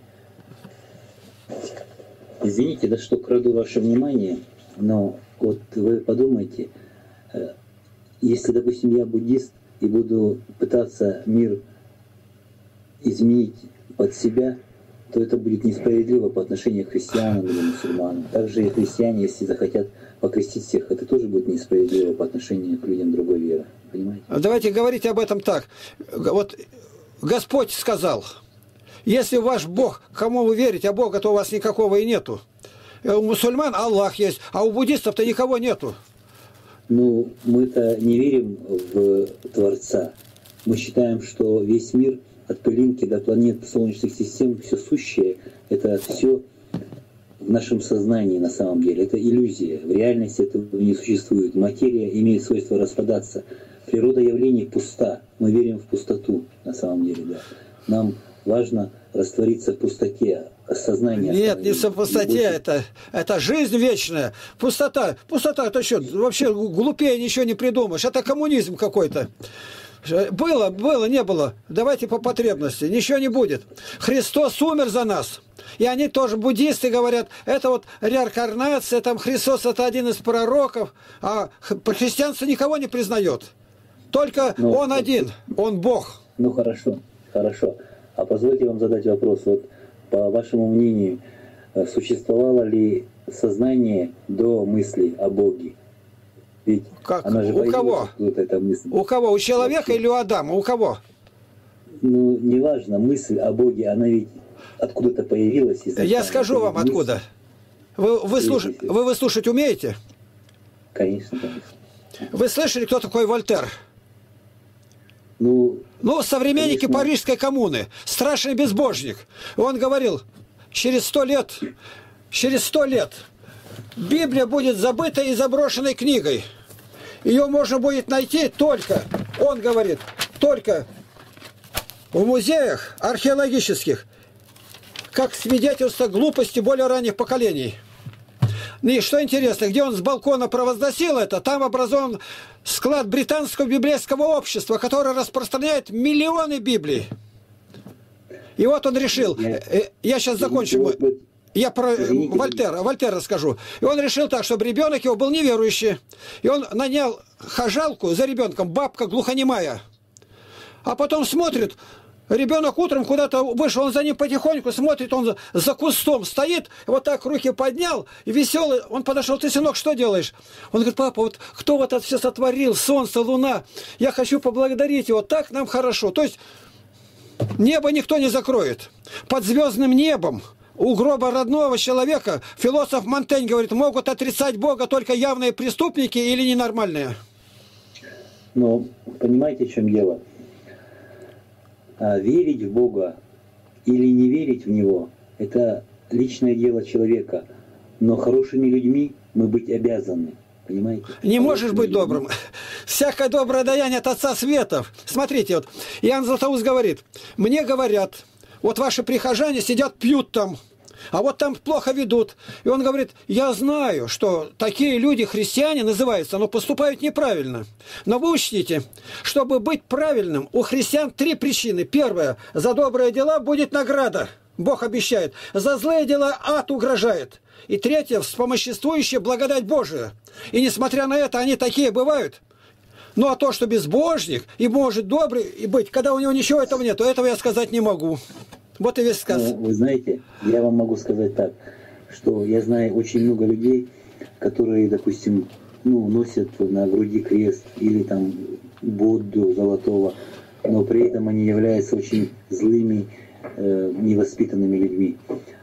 Извините, да что краду ваше внимание, но вот вы подумайте, если, допустим, я буддист и буду пытаться мир изменить под себя, то это будет несправедливо по отношению к христианам или мусульманам. Также и христиане, если захотят покрестить всех, это тоже будет несправедливо по отношению к людям другой веры. Понимаете? Давайте говорить об этом так. Вот Господь сказал: если ваш Бог, кому вы верите, а Бога-то у вас никакого и нету. У мусульман Аллах есть, а у буддистов-то никого нету. Ну, мы-то не верим в Творца. Мы считаем, что весь мир, от пылинки до планет, солнечных систем, все сущее, это все в нашем сознании на самом деле. Это иллюзия. В реальности этого не существует. Материя имеет свойство распадаться. Природа явлений пуста. Мы верим в пустоту на самом деле, да. Нам важно раствориться в пустоте, сознание. Нет, не в пустоте, это жизнь вечная. Пустота, это что, вообще глупее ничего не придумаешь. Это коммунизм какой-то. Было, не было. Давайте по потребности. Ничего не будет. Христос умер за нас. И они тоже, буддисты, говорят, это вот реинкарнация, там Христос это один из пророков, а христианство никого не признает. Только Он один, Он Бог. Ну хорошо. А позвольте вам задать вопрос. Вот по вашему мнению, существовало ли сознание до мысли о Боге? Ведь как? Она же У кого? Эта мысль. У кого? У человека или у Адама? У кого? Ну, неважно, мысль о Боге, она ведь откуда-то появилась. Я скажу вам откуда. Вы слушать умеете? Конечно. Вы слышали, кто такой Вольтер? Ну, современники конечно. Парижской коммуны. Страшный безбожник. Он говорил, через 100 лет Библия будет забыта и заброшенной книгой. Ее можно будет найти только, он говорит, только в музеях археологических, как свидетельство глупости более ранних поколений. И что интересно, где он с балкона провозгласил это, там образован склад британского библейского общества, которое распространяет миллионы Библий. И вот он решил, я сейчас закончу, я про Вольтера скажу. И он решил так, чтобы ребенок его был неверующий. И он нанял хожалку за ребенком, бабка глухонемая. А потом смотрит, ребенок утром куда-то вышел, он за ним потихоньку смотрит, он за кустом стоит, вот так руки поднял, и веселый, он подошел, ты, сынок, что делаешь? Он говорит, папа, вот кто вот это все сотворил, солнце, луна, я хочу поблагодарить его, так нам хорошо. То есть небо никто не закроет. Под звездным небом у гроба родного человека, философ Монтень говорит, могут отрицать Бога только явные преступники или ненормальные. Ну, понимаете, в чем дело? Верить в Бога или не верить в Него – это личное дело человека. Но хорошими людьми мы быть обязаны. Понимаете? Не можешь быть добрым. Всякое доброе даяние от Отца Светов. Смотрите, вот Иоанн Златоуст говорит, мне говорят, вот ваши прихожане сидят, пьют там, а вот там плохо ведут. И он говорит, я знаю, что такие люди, христиане называются, но поступают неправильно. Но вы учтите, чтобы быть правильным, у христиан 3 причины. Первая, за добрые дела будет награда. Бог обещает. За злые дела ад угрожает. И третье, вспомоществующая благодать Божия. И несмотря на это, они такие бывают. Ну а то, что безбожник и может добрый и быть, когда у него ничего этого нет, то этого я сказать не могу. Вот и весь сказ. Ну, вы знаете, я вам могу сказать так, что я знаю очень много людей, которые, допустим, носят на груди крест или там Будду золотого, но при этом они являются очень злыми, невоспитанными людьми.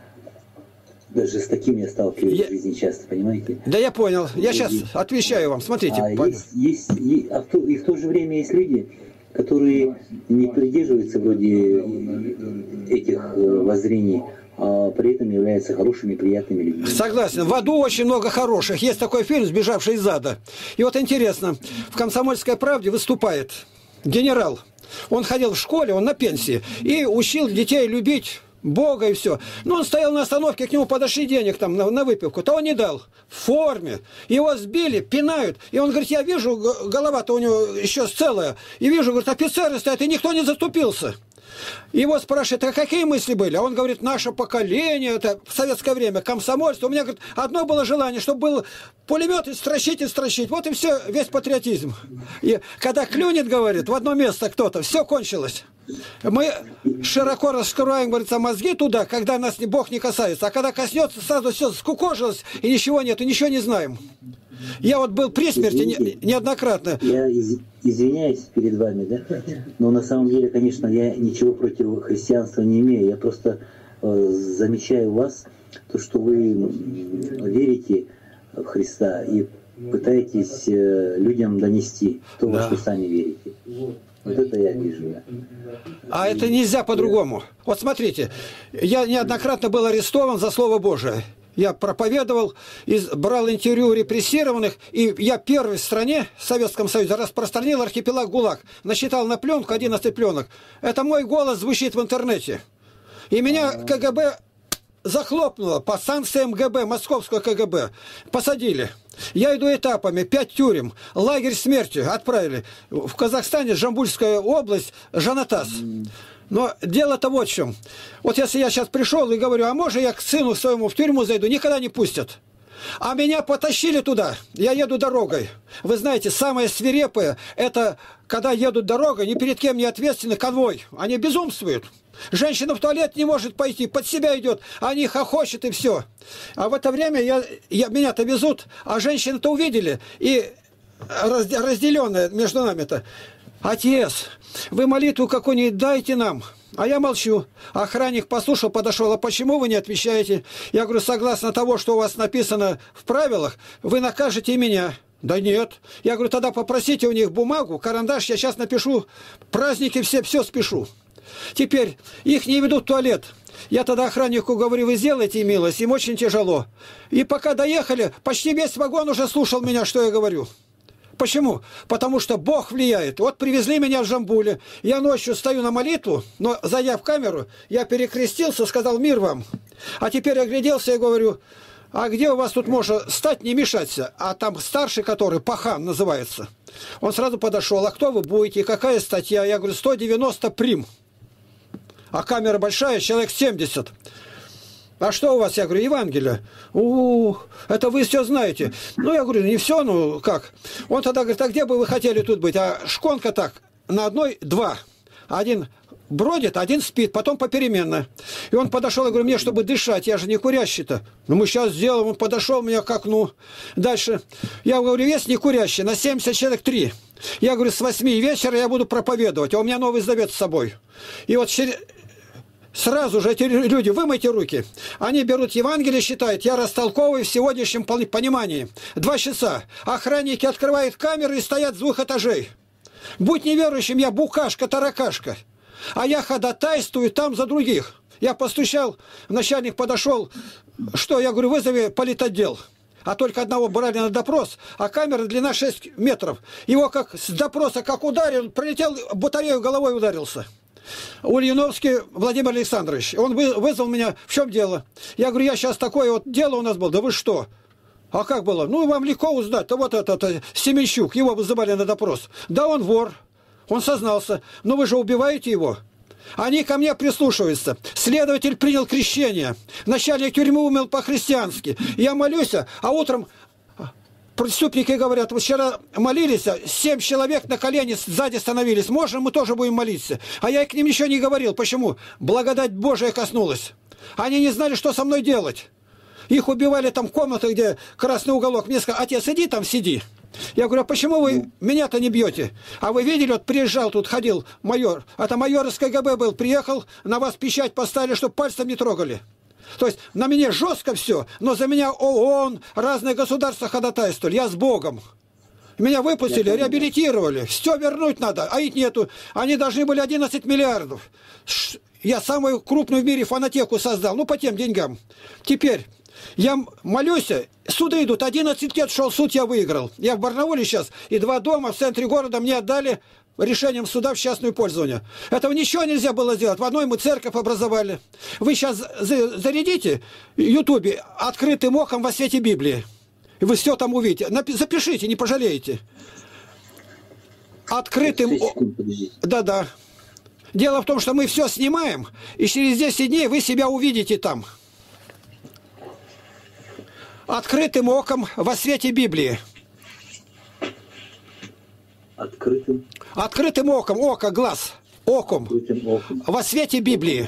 Даже с таким я сталкиваюсь в жизни часто, понимаете? Да я понял. Я сейчас отвечаю вам. Смотрите. И в то же время есть люди, которые не придерживаются вроде этих воззрений, а при этом являются хорошими, приятными людьми. Согласен. В аду очень много хороших. Есть такой фильм «Сбежавший из ада». И вот интересно, в «Комсомольской правде» выступает генерал. Он ходил в школе, он на пенсии, и учил детей любить Бога и все. Но он стоял на остановке, к нему подошли денег там на выпивку, то он не дал. В форме. Его сбили, пинают. И он говорит, я вижу, голова-то у него еще целая. И вижу, говорит, офицеры стоят, и никто не заступился. Его спрашивают, а какие мысли были? А он говорит, наше поколение, это в советское время, комсомольство. У меня, говорит, одно было желание, чтобы был пулемет и строчить. Вот и все, весь патриотизм. И когда клюнет, говорит, в одно место кто-то, все кончилось. Мы широко раскрываем, говорится, мозги туда, когда нас Бог не касается. А когда коснется, сразу все скукожилось, и ничего нет, и ничего не знаем. Я вот был при смерти неоднократно. Я извиняюсь перед вами, да? Но на самом деле, конечно, я ничего против христианства не имею. Я просто замечаю у вас, то, что вы верите в Христа и пытаетесь людям донести то, во что сами верите. Вот это я вижу. А это нельзя по-другому. Вот смотрите, я неоднократно был арестован за Слово Божие. Я проповедовал, брал интервью у репрессированных, и я первый в стране, в Советском Союзе, распространил архипелаг ГУЛАГ. Насчитал на пленку 11 пленок. Это мой голос звучит в интернете. И меня КГБ захлопнуло по санкциям МГБ, московского КГБ. Посадили. Я иду этапами, 5 тюрем, лагерь смерти отправили. В Казахстане, Жамбульская область, Жанатас. Но дело-то вот в чем. Вот если я сейчас пришел и говорю, а может я к сыну своему в тюрьму зайду, никогда не пустят. А меня потащили туда, я еду дорогой. Вы знаете, самое свирепое, это когда едут дорогой, ни перед кем не ответственны, конвой. Они безумствуют. Женщина в туалет не может пойти, под себя идет, они хохочут и все. А в это время меня-то везут, а женщины-то увидели, и разделенная между нами-то. Отец, вы молитву какую-нибудь дайте нам. А я молчу. Охранник послушал, подошел. А почему вы не отвечаете? Я говорю, согласно того, что у вас написано в правилах, вы накажете меня. Да нет. Я говорю, тогда попросите у них бумагу, карандаш, я сейчас напишу. Праздники все спешу. Теперь их не ведут в туалет. Я тогда охраннику говорю, вы сделайте милость, им очень тяжело. И пока доехали, почти весь вагон уже слушал меня, что я говорю. Почему? Потому что Бог влияет. Вот привезли меня в Жамбуле. Я ночью стою на молитву, но зайдя в камеру, я перекрестился, сказал мир вам. А теперь огляделся и говорю, а где у вас тут можно стать, не мешаться? А там старший, который Пахан называется. Он сразу подошел, а кто вы будете, какая статья? Я говорю, 190 прим. А камера большая, человек 70. А что у вас? Я говорю, Евангелие. Это вы все знаете. Ну, я говорю, не все, ну как. Он тогда говорит, а где бы вы хотели тут быть? А шконка так, на одной 2. Один бродит, один спит, потом попеременно. И он подошел, я говорю, мне, чтобы дышать, я же не курящий-то. Ну, мы сейчас сделаем. Он подошел меня к окну. Дальше. Я говорю, весь не курящий, на 70 человек 3. Я говорю, с 8 вечера я буду проповедовать, а у меня Новый Завет с собой. И вот сразу же эти люди, вымойте руки. Они берут Евангелие, считают, я растолковываю в сегодняшнем понимании. 2 часа. Охранники открывают камеры и стоят с 2 этажей. Будь неверующим, я букашка, таракашка. А я ходатайствую там за других. Я постучал, начальник подошел. Что? Я говорю, вызови политотдел. А только одного брали на допрос, а камера длина 6 метров. Его как с допроса как ударил, прилетел, батарею головой ударился. Ульяновский Владимир Александрович. Он вызвал меня, в чем дело? Я говорю, я сейчас такое вот дело у нас было. Да вы что? А как было? Ну, вам легко узнать. То вот этот Семенщук, его вызывали на допрос. Да он вор, он сознался. Но вы же убиваете его. Они ко мне прислушиваются. Следователь принял крещение. Начальник тюрьмы умер по-христиански. Я молюсь, а утром преступники говорят, вот вчера молились, 7 человек на колени сзади становились. Можно, мы тоже будем молиться. А я к ним еще не говорил. Почему? Благодать Божия коснулась. Они не знали, что со мной делать. Их убивали там в комнате, где красный уголок. Мне сказали, отец, иди там, сиди. Я говорю, а почему вы меня-то не бьете? А вы видели, вот приезжал тут, ходил майор. Это майор из КГБ был, приехал, на вас печать поставили, чтобы пальцем не трогали. То есть на меня жестко все, но за меня ООН, разные государства ходатайствовали. Я с Богом. Меня выпустили, реабилитировали. Все вернуть надо, а их нету. Они должны были 11 миллиардов. Я самую крупную в мире фонотеку создал, ну по тем деньгам. Теперь я молюсь, суды идут. 11 лет шел суд, я выиграл. Я в Барнауле сейчас, и 2 дома в центре города мне отдали решением суда в частное пользование. Этого ничего нельзя было сделать. В одной мы церковь образовали. Вы сейчас зарядите в Ютубе «Открытым оком во свете Библии». И вы все там увидите. Запишите, не пожалеете. Открытым оком. Да-да. Дело в том, что мы все снимаем, и через 10 дней вы себя увидите там. Открытым оком во свете Библии. Открытым оком, око, глаз, оком, во свете Библии.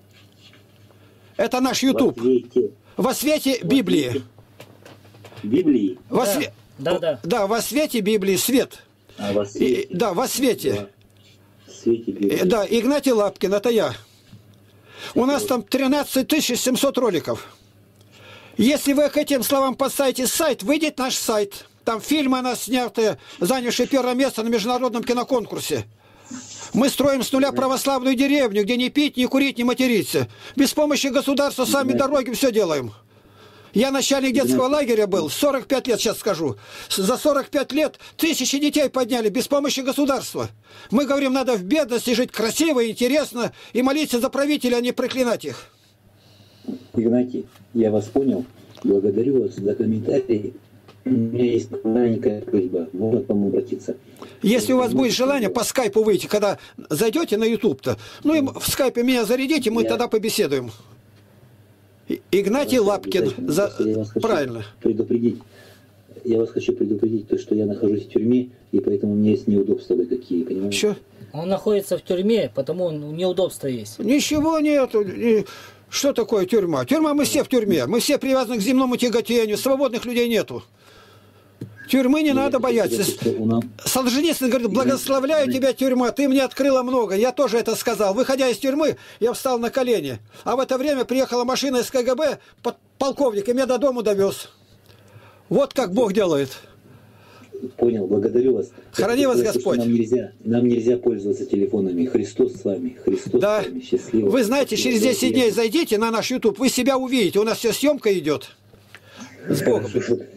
Это наш YouTube. Во свете Библии. Библии? Да, во свете Библии, свет. Во свете. Да, во свете. Свете Библии. Да, Игнатий Лапкин, это я. У нас там 13 700 роликов. Если вы к этим словам поставите сайт, выйдет наш сайт. Там фильмы у нас снятые, занявшие 1-е место на международном киноконкурсе. Мы строим с нуля православную деревню, где не пить, не курить, не материться. Без помощи государства сами дороги все делаем. Я начальник детского лагеря был, 45 лет сейчас скажу. За 45 лет тысячи детей подняли без помощи государства. Мы говорим, надо в бедности жить красиво, интересно и молиться за правителей, а не проклинать их. Игнатий, я вас понял. Благодарю вас за комментарии. У меня есть маленькая просьба. Можно к вам обратиться? Если у вас будет желание по скайпу выйти, когда зайдете на YouTube-то, ну и в скайпе меня зарядите, мы тогда побеседуем. Игнатий Лапкин. Правильно. Я вас хочу предупредить, то, что я нахожусь в тюрьме, и поэтому у меня есть неудобства какие, понимаете? Что? Он находится в тюрьме, потому неудобства есть. Ничего нету. Что такое тюрьма? Тюрьма, мы все в тюрьме. Мы все привязаны к земному тяготению. Свободных людей нету. Тюрьмы не надо бояться. Солженицын говорит, благословляю тебя, тюрьма, ты мне открыла много. Я тоже это сказал. Выходя из тюрьмы, я встал на колени. А в это время приехала машина из КГБ, полковник, и меня до дому довез. Вот как Бог делает. Понял, благодарю вас. Храни вас Господь. Нам нельзя пользоваться телефонами. Христос с вами. Христос да. с вами. Счастливо. Вы знаете, через 10 дней зайдите на наш YouTube, вы себя увидите. У нас все съемка идет. С Богом.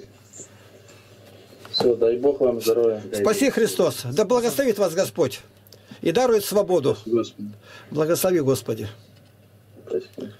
Все, дай Бог вам здоровья. Спаси Христос. Да благословит вас Господь. И дарует свободу. Господи. Благослови, Господи. Спасибо.